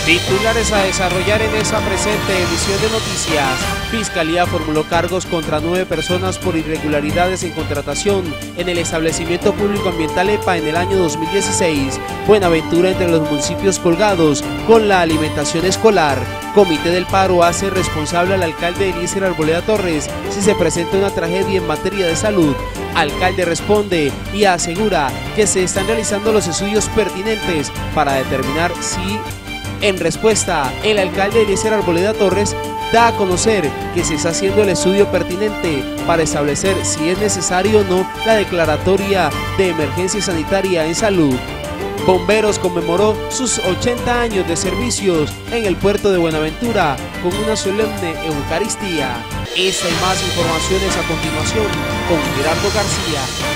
Titulares a desarrollar en esa presente emisión de noticias. Fiscalía formuló cargos contra 9 personas por irregularidades en contratación en el establecimiento público ambiental EPA en el año 2016. Buenaventura entre los municipios colgados con la alimentación escolar. Comité del Paro hace responsable al alcalde Eliezer Arboleda Torres si se presenta una tragedia en materia de salud. Alcalde responde y asegura que se están realizando los estudios pertinentes para determinar si... En respuesta, el alcalde Eliezer Arboleda Torres da a conocer que se está haciendo el estudio pertinente para establecer si es necesario o no la declaratoria de emergencia sanitaria en salud. Bomberos conmemoró sus 80 años de servicios en el puerto de Buenaventura con una solemne Eucaristía. Esta y más informaciones a continuación con Gerardo García.